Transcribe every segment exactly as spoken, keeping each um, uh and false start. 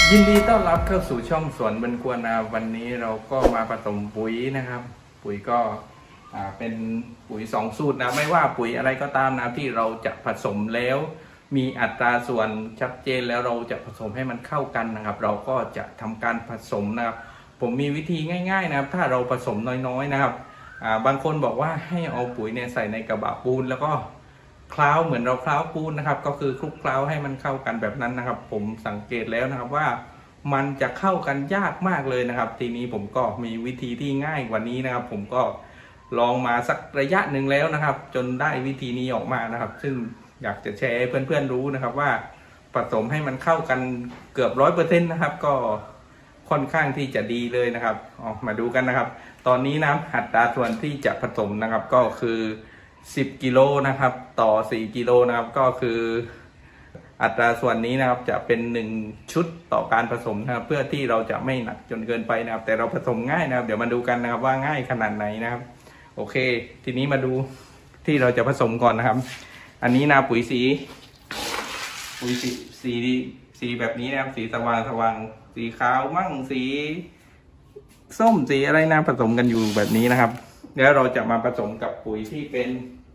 ยินดีต้อนรับเข้าสู่ช่องสวนบรรกวนาวันนี้เราก็มาผสมปุ๋ยนะครับปุ๋ยก็เป็นปุ๋ยสองสูตรนะไม่ว่าปุ๋ยอะไรก็ตามนะที่เราจะผสมแล้วมีอัตราส่วนชัดเจนแล้วเราจะผสมให้มันเข้ากันนะครับเราก็จะทำการผสมนะครับผมมีวิธีง่ายๆนะครับถ้าเราผสมน้อยๆนะครับบางคนบอกว่าให้เอาปุ๋ยเนี่ยใส่ในกระบะปูนแล้วก็เคล้าเหมือนเราเคล้าปูนนะครับก็คือคลุกเคล้าให้มันเข้ากันแบบนั้นนะครับผมสังเกตแล้วนะครับว่ามันจะเข้ากันยากมากเลยนะครับทีนี้ผมก็มีวิธีที่ง่ายกว่านี้นะครับผมก็ลองมาสักระยะหนึ่งแล้วนะครับจนได้วิธีนี้ออกมานะครับซึ่งอยากจะแชร์ให้เพื่อนๆรู้นะครับว่าผสมให้มันเข้ากันเกือบร้อยเปอร์เซ็นต์นะครับก็ค่อนข้างที่จะดีเลยนะครับออกมาดูกันนะครับตอนนี้นะอัตราส่วนที่จะผสมนะครับก็คือสิบกิโลนะครับต่อสี่กิโลนะครับก็คืออัตราส่วนนี้นะครับจะเป็นหนึ่งชุดต่อการผสมนะครับเพื่อที่เราจะไม่หนักจนเกินไปนะครับแต่เราผสมง่ายนะครับเดี๋ยวมาดูกันนะครับว่าง่ายขนาดไหนนะครับโอเคทีนี้มาดูที่เราจะผสมก่อนนะครับอันนี้นะปุ๋ยสีปุ๋ยสีสีสีแบบนี้นะครับสีสว่างสว่างสีขาวมั่งสีส้มสีอะไรนะผสมกันอยู่แบบนี้นะครับแล้วเราจะมาผสมกับปุ๋ยที่เป็น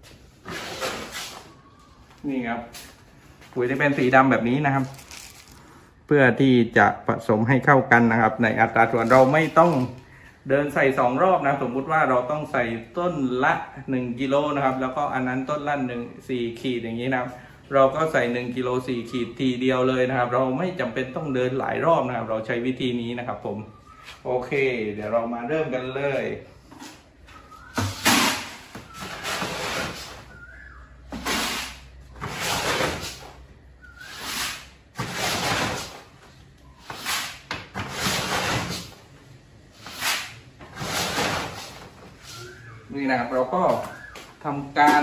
นี่ครับปุ๋ยที่เป็นสีดำแบบนี้นะครับเพื่อที่จะผสมให้เข้ากันนะครับในอัตราส่วนเราไม่ต้องเดินใส่สองรอบนะสมมุติว่าเราต้องใส่ต้นละหนึ่งกิโลนะครับแล้วก็อันนั้นต้นละหนึ่งสี่ขีดอย่างนี้นะครับเราก็ใส่หนึ่งกิโลสี่ขีดทีเดียวเลยนะครับเราไม่จำเป็นต้องเดินหลายรอบนะครับเราใช้วิธีนี้นะครับผมโอเคเดี๋ยวเรามาเริ่มกันเลยนี่นะครับเราก็ทำการ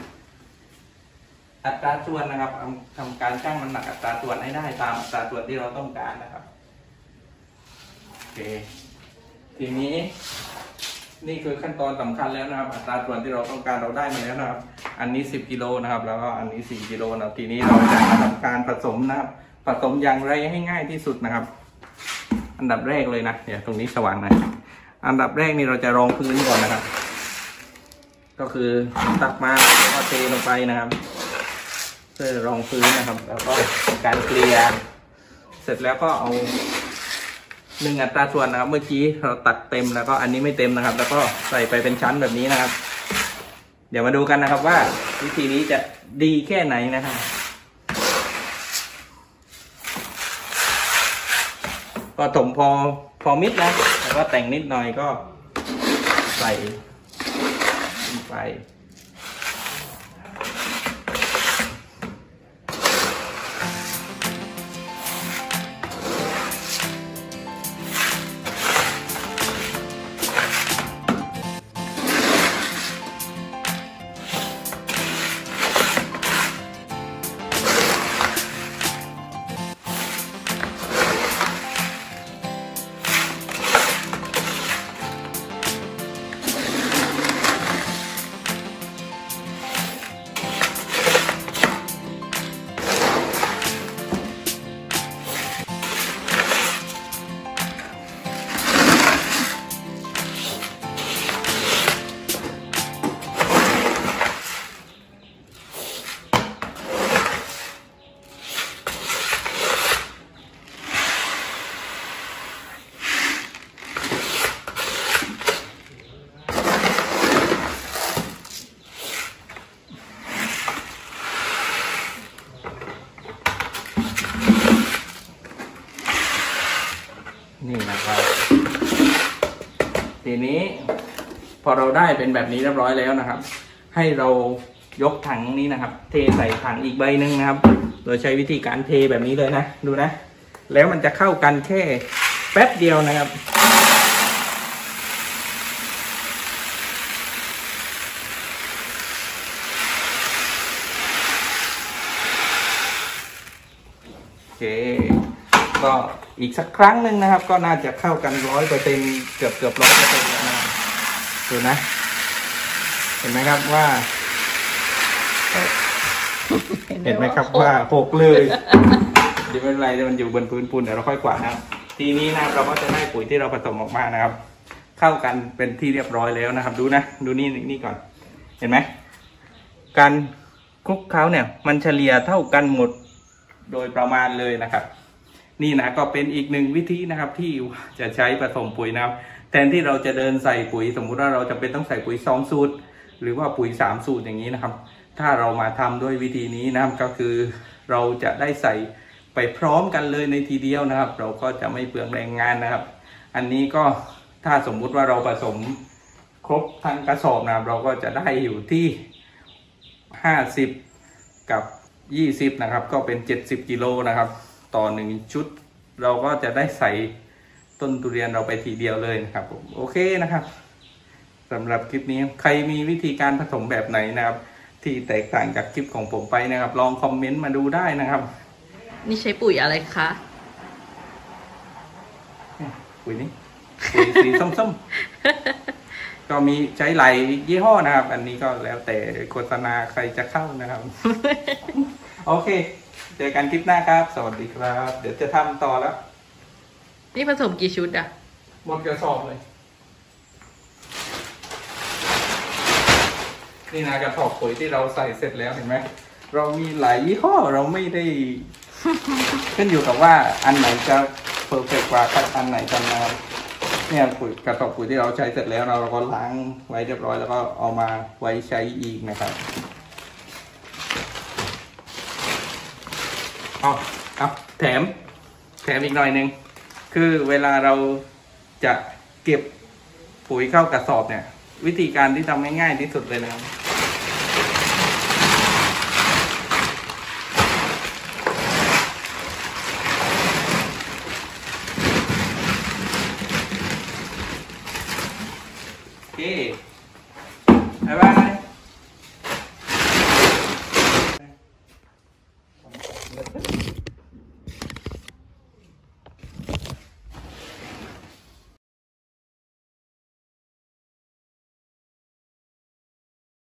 อัตราส่วนนะครับทำการชั่งน้ำหนักอัตราส่วนให้ได้ตามอัตราส่วนที่เราต้องการนะครับโอเคทีนี้นี่คือขั้นตอนสำคัญแล้วนะครับอัตราส่วนที่เราต้องการเราได้มาแล้วนะครับอันนี้สิบกิโลนะครับแล้วก็อันนี้สี่กิโลนะครับทีนี้เราจะทำการผสมนะครับผสมอย่างไรให้ง่ายที่สุดนะครับอันดับแรกเลยนะเดี๋ยวตรงนี้สว่างหน่อยอันดับแรกนี่เราจะรองพื้นก่อนนะครับก็คือตักมาแล้วก็เทลงไปนะครับเพื่อรองพื้นนะครับแล้วก็การเกลี่ยเสร็จแล้วก็เอาหนึ่งอัตราส่วนนะครับเมื่อกี้เราตักเต็มแล้วก็อันนี้ไม่เต็มนะครับแล้วก็ใส่ไปเป็นชั้นแบบนี้นะครับเดี๋ยวมาดูกันนะครับว่าวิธีนี้จะดีแค่ไหนนะครับก็ถมพอพอมิดนะแล้วก็แต่งนิดหน่อยก็ใส่ไปนี่นะครับทีนี้พอเราได้เป็นแบบนี้เรียบร้อยแล้วนะครับให้เรายกถังนี้นะครับเทใส่ถังอีกใบหนึ่งนะครับโดยใช้วิธีการเทแบบนี้เลยนะดูนะแล้วมันจะเข้ากันแค่แป๊บเดียวนะครับโอเคก็อีกสักครั้งหนึ่งนะครับก็น่าจะเข้ากันร้อยเปอร์เซ็นต์เกือบเกือบร้อยเปอร์เซ็นต์แล้วนะดูนะเห็นไหมครับว่า เห็นไหมครับว่าหกเลยเดี๋ยวไม่เป็นไรเดี๋ยวมันอยู่บนพื้นปูนเดี๋ยวเราค่อยกวาดนะครับทีนี้นะครับเราก็จะได้ปุ๋ยที่เราผสมออกมานะครับ เข้ากันเป็นที่เรียบร้อยแล้วนะครับ ดูนะดูนี่นี่ก่อนเห็นไหมการคลุกเคล้าเนี่ยมันเฉลี่ยเท่ากันหมดโดยประมาณเลยนะครับ นี่นะก็เป็นอีกหนึ่งวิธีนะครับที่จะใช้ผสมปุ๋ยนะครับแทนที่เราจะเดินใส่ปุ๋ยสมมุติว่าเราจะเป็นต้องใส่ปุ๋ยสองสูตรหรือว่าปุ๋ยสามสูตรอย่างนี้นะครับถ้าเรามาทำด้วยวิธีนี้นะครับก็คือเราจะได้ใส่ไปพร้อมกันเลยในทีเดียวนะครับเราก็จะไม่เปลืองแรงงานนะครับอันนี้ก็ถ้าสมมุติว่าเราผสมครบทั้งกระสอบนะครับเราก็จะได้อยู่ที่ห้าสิบกับยี่สิบนะครับก็เป็นเจ็ดสิบกิโลนะครับต่อหนึ่งชุดเราก็จะได้ใส่ต้นทุเรียนเราไปทีเดียวเลยนะครับผมโอเคนะครับสำหรับคลิปนี้ใครมีวิธีการผสมแบบไหนนะครับที่แตกต่างจากคลิปของผมไปนะครับลองคอมเมนต์มาดูได้นะครับนี่ใช้ปุ๋ยอะไรคะปุ๋ยนี้ปุ๋ยสีส้มๆก็มีใช้หลายยี่ห้อนะครับอันนี้ก็แล้วแต่โฆษณาใครจะเข้านะครับ โอเคเจอกันคลิปหน้าครับสวัสดีครับเดี๋ยวจะทำต่อแล้วนี่ผสมกี่ชุดอะหมดกระสอบเลยนี่นะกระสอบปุ๋ยที่เราใส่เสร็จแล้วเห็นไหมเรามีหลายยี่ห้อเราไม่ได้ ขึ้นอยู่กับว่าอันไหนจะเพอร์เฟกต์กว่าอันไหนกันนะครับเนี่ยปุ๋ยกระสอบปุ๋ยที่เราใช้เสร็จแล้วเราก็ล้างไว้เรียบร้อยแล้วก็เอามาไว้ใช้อีกนะครับเอาเอาแถมแถมอีกหน่อยนึงคือเวลาเราจะเก็บปุ๋ยเข้ากระสอบเนี่ยวิธีการที่ทำง่ายๆที่สุดเลยนะครับโอเค